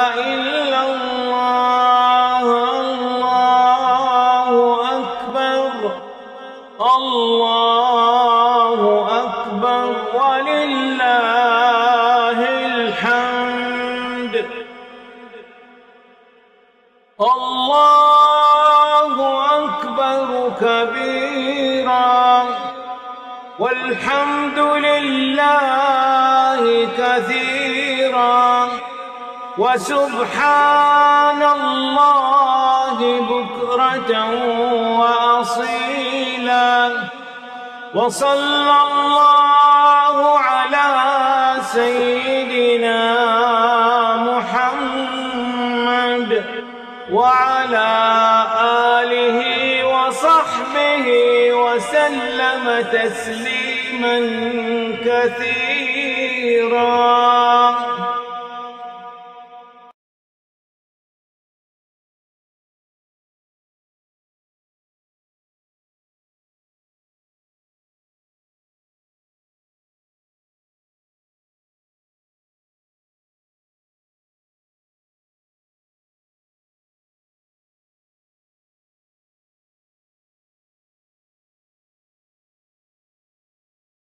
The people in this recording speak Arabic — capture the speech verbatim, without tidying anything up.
إلا الله الله أكبر الله أكبر ولله الحمد. الله أكبر كبيرا والحمد لله كثيرا وسبحان الله بكرة وأصيلا. وصلى الله على سيدنا محمد وعلى آله وصحبه وسلم تسليما كثيرا.